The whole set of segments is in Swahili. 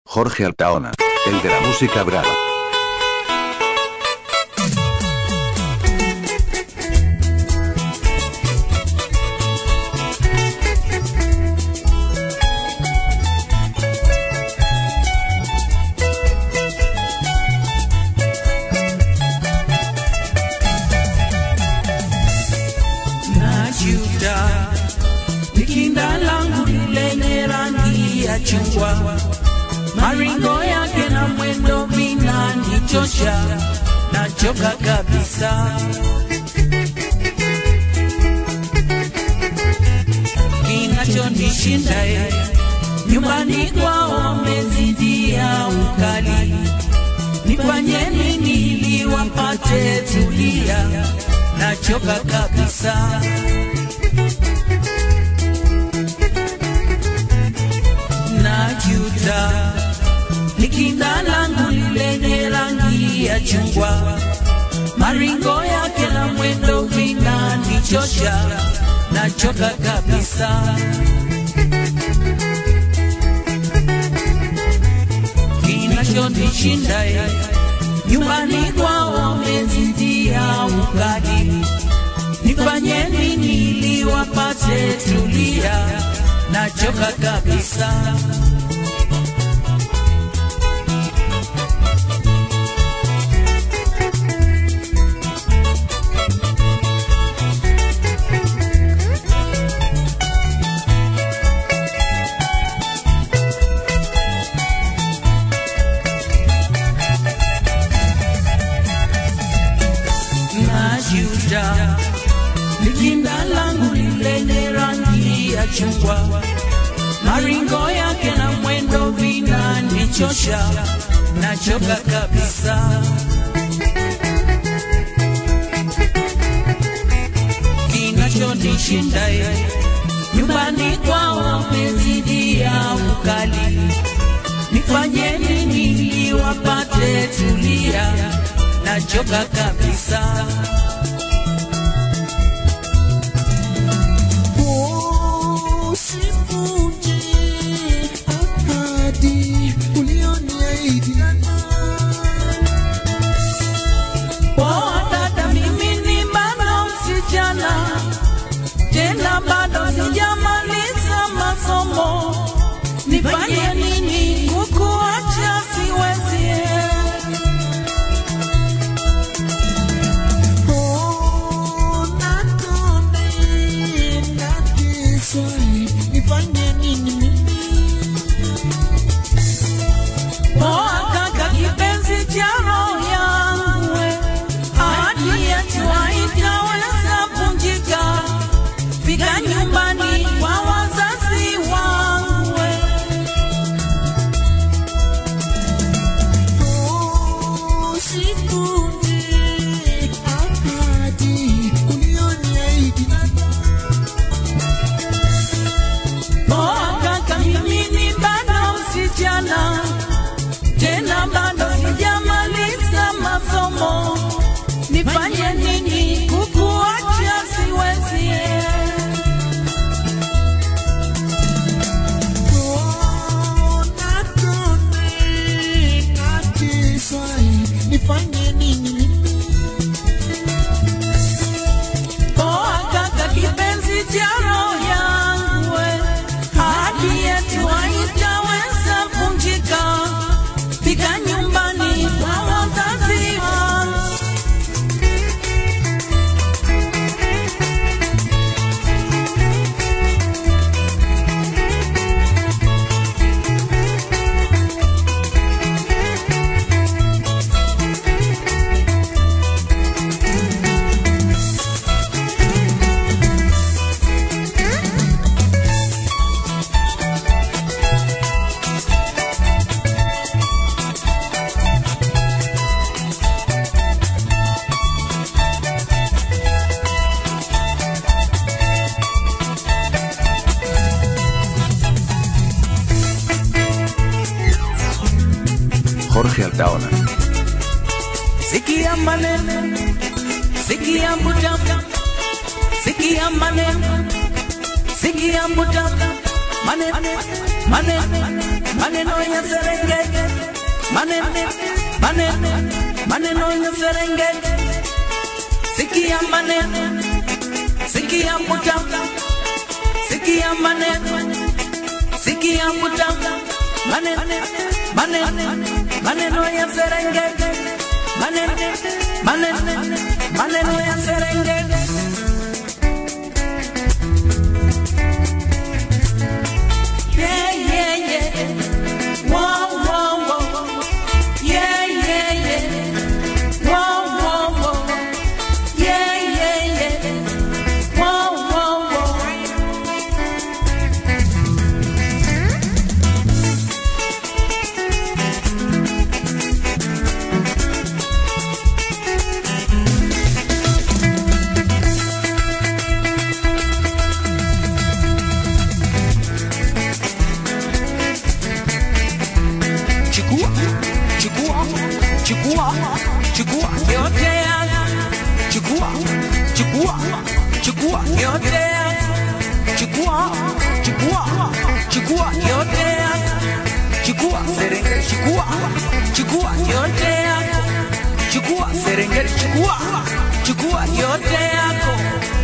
Jorge Altaona, el de la música brava. Nikinda langu lenye rangi ya chungwa, maringo yake na mwendo vinanichosha, nachoka kabisa. Kinachonishinda nyumbani kwao wamezidia ukali, nifanye nini ili wapate tulia, nachoka kabisa. Najuta nikinda langu lenye rangi ya chungwa, maringo yake na mwendo vinanichosha, nachoka kabisa. Kinachonishinda nyumbani kwao wamezidia ukali, nifanye nini ili wapate tulia, nachoka kabisa. Najuta nikinda langu lenye rangi ya chungwa, maringo yake na mwendo vinanichosha, nachoka kabisa. Kinachonishinda nyumbani kwao wamezidia ukali, nifanye nini ili wapate tulia, nachoka kabisa. Tena bado sijamaliza masomo, nifanye nini kukuacha siwezi. Nifanye nini mimi? Kaka kipenzi cha roho yangu, hadi yetu haitaweza vunjika, fika nyumbani kwa wazazi wangu. Sikuti ahadi ulioniahidi. Kaka mimi ni bado msichana, tena bado sijamaliza masomo, nifanye nini kukuacha siwezi. Nifanye nini mimi? Kaka kipenzi cha roho yangu, hadi yetu haitaweza vunjika, fika nyumbani kwa wazazi wangu. Jorge Altaona. Sikia maneno, sikia mbuta, sikia maneno, sikia mbuta, maneno ya Serengeti. maneno ya Serengeti. Sikia maneno, sikia mutamu, sikia maneno, sikia mutamu, maneno ya Serengeti, maneno ya Serengeti. Yeah, yeah, yeah. Wow, wow, wow. Yeah, yeah, yeah. Wow, wow, wow. Yeah, yeah, yeah. Wow, wow, wow. Chukua yote yangu, chukua yote yangu, chukua yote yangu, chukua Serengeti, chukua yote yangu, chukua Serengeti, chukua yote yangu.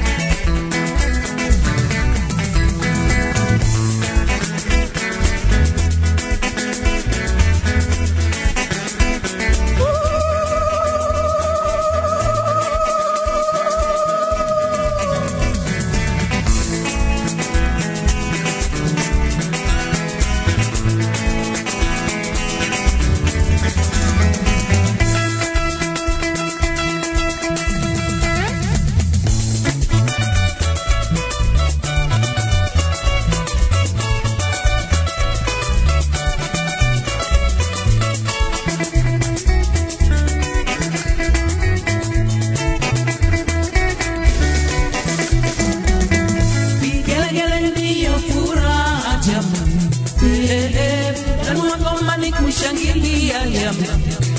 Kushangilia jamba,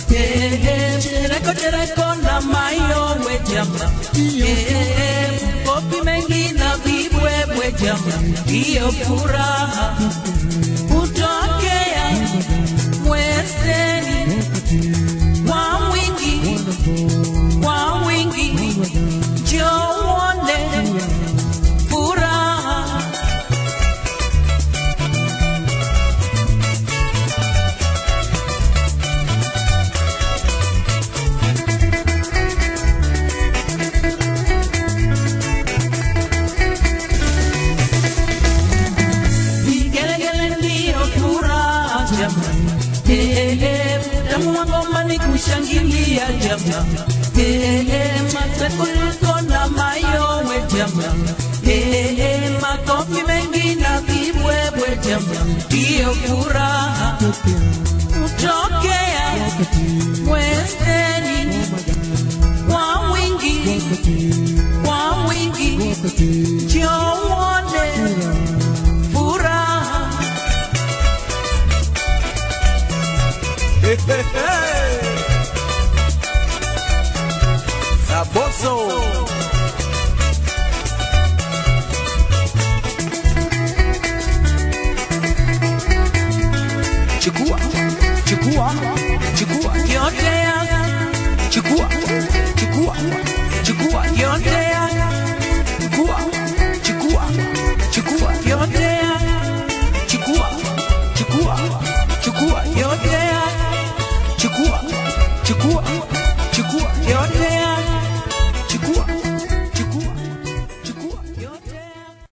chereko na mayo we jamba, kopi mengi na vibwebwe jamba, hiyo furaha hutokea mwezeni kwa wingi, njoo uone furaha. Tamu wa ngoma ni kushangilia jama, mateko na mayowe jama, makofi mengi na vibwebwe jama, hiyo furaha hutokea mwezeni kwa wingi, njoo uone furaha. Saboso chukua yote yangu, chukua yote yangu, chukua yote yangu, chukua yote yangu, chukua yote